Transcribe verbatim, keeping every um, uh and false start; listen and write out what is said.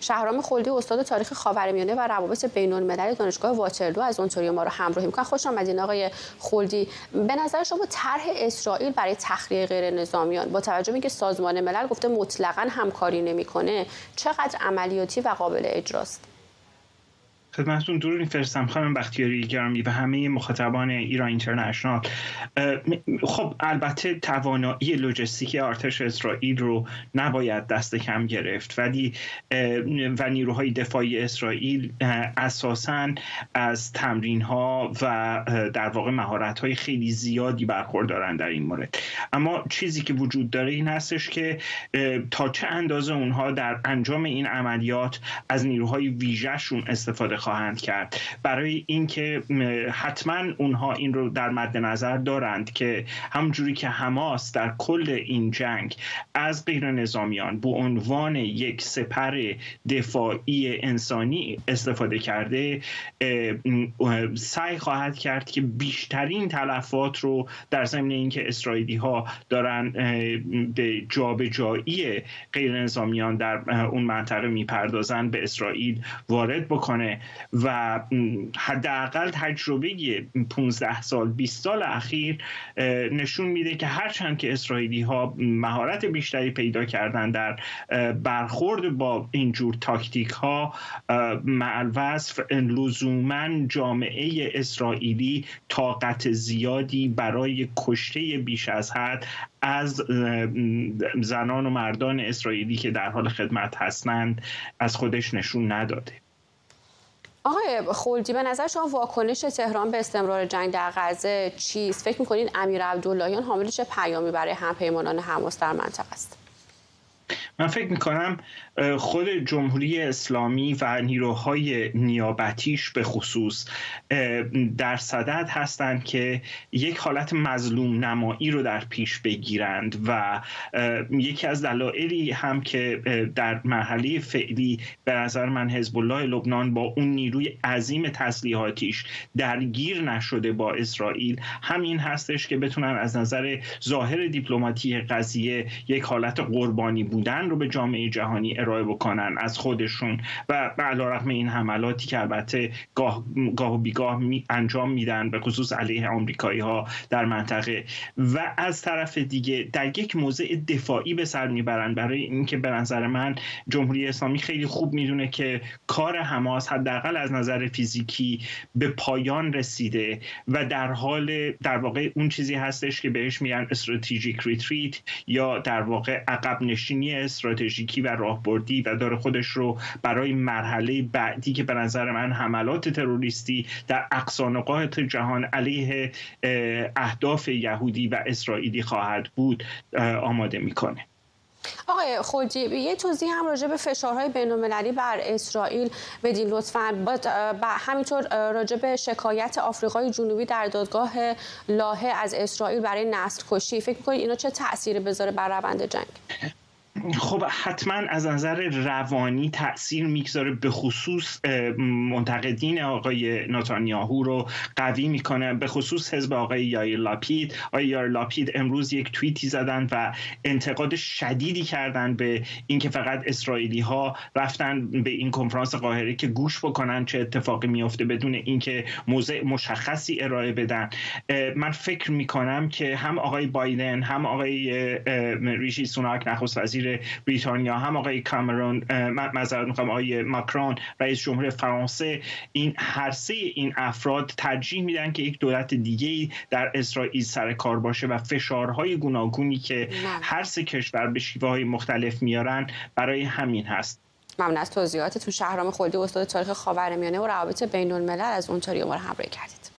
شهرام خلدی استاد تاریخ خاورمیانه و روابط بین‌المللی دانشگاه واترلو از اونتاریو ما رو همراهی می‌کنن. خوش آمدین آقای خلدی. به نظر شما طرح اسرائیل برای تخلیه غیر نظامیان با توجه به اینکه سازمان ملل گفته مطلقاً همکاری نمی‌کنه چقدر عملیاتی و قابل اجراست؟ خدمتتون درود می‌فرستم خانم بختیاری گرامی و همه مخاطبان ایران اینترنشنال. خب البته توانایی لوجستیک ارتش اسرائیل رو نباید دست کم گرفت، ولی و نیروهای دفاعی اسرائیل اساساً از تمرین‌ها و در واقع مهارت‌های خیلی زیادی برخوردارن در این مورد. اما چیزی که وجود داره این هستش که تا چه اندازه اونها در انجام این عملیات از نیروهای ویژه‌شون استفاده خواهند کرد، برای اینکه حتما اونها این رو در مد نظر دارند که همونجوری که حماس در کل این جنگ از غیر نظامیان به عنوان یک سپر دفاعی انسانی استفاده کرده، سعی خواهد کرد که بیشترین تلفات رو در ضمن اینکه اسرائیلی ها دارن به جابجایی غیر نظامیان در اون منطقه میپردازن به اسرائیل وارد بکنه و حداقل تجربه پانزده سال بیست سال اخیر نشون میده که هرچند که اسرائیلی ها مهارت بیشتری پیدا کردن در برخورد با اینجور تاکتیک ها، مع الوصف لزوما جامعه اسرائیلی طاقت زیادی برای کشته بیش از حد از زنان و مردان اسرائیلی که در حال خدمت هستند از خودش نشون نداده. آقای خلدی، به نظر شما واکنش تهران به استمرار جنگ در غزه چیست؟ فکر می‌کنین امیر عبداللهیان حامل چه پیامی برای همپیمانان حماس در منطقه است؟ من فکر میکنم خود جمهوری اسلامی و نیروهای نیابتیش به خصوص در صدد هستند که یک حالت مظلوم نمایی رو در پیش بگیرند و یکی از دلایلی هم که در مرحله فعلی به نظر من حزب الله لبنان با اون نیروی عظیم تسلیحاتیش درگیر نشده با اسرائیل همین هستش که بتونن از نظر ظاهر دیپلماتی قضیه یک حالت قربانی بودن رو به جامعه جهانی ارائه بکنن از خودشون و به علیرغم این حملاتی که البته گاه, گاه و بیگاه می انجام میدن به خصوص علیه آمریکایی ها در منطقه، و از طرف دیگه در یک موضع دفاعی به سر میبرن، برای اینکه به نظر من جمهوری اسلامی خیلی خوب میدونه که کار حماس حداقل از نظر فیزیکی به پایان رسیده و در حال در واقع اون چیزی هستش که بهش میگن استراتژیک ریتریت یا در واقع عقب نشینی استراتژیکی و راهبردی و داره خودش رو برای مرحله بعدی که به نظر من حملات تروریستی در اقصا نقاط جهان علیه اهداف یهودی و اسرائیلی خواهد بود آماده میکنه. آقای خلدی، یه توضیح هم راجع به فشارهای بین‌المللی بر اسرائیل بدین لطفاً. همینطور راجع به شکایت آفریقای جنوبی در دادگاه لاهه از اسرائیل برای نسل کشی، فکر می‌کنید اینا چه تأثیری بذاره بر روند جنگ؟ خب حتما از نظر روانی تأثیر میگذاره، به خصوص منتقدین آقای نتانیاهو رو قوی میکنه، به خصوص حزب آقای یائیر لاپید. آقای یائیر لاپید امروز یک توییتی زدن و انتقاد شدیدی کردن به اینکه فقط اسرائیلی ها رفتن به این کنفرانس قاهره که گوش بکنن چه اتفاقی میفته بدون اینکه موضع مشخصی ارائه بدن. من فکر میکنم که هم آقای بایدن هم آقای ریشی سوناک نخست وزیر بریتانیا هم آقای کامرون معذرت میخوام آقای ماکرون رئیس جمهور فرانسه، این هر سه این افراد ترجیح میدن که یک دولت دیگه‌ای در اسرائیل سر کار باشه و فشارهای گوناگونی که هر سه کشور به شیوه‌های مختلف میارن برای همین هست. ممنون از توضیحاتتون. شهرام خلدی استاد تاریخ خاورمیانه و روابط بین‌الملل از اونتاریو ما رو همراهی کردید.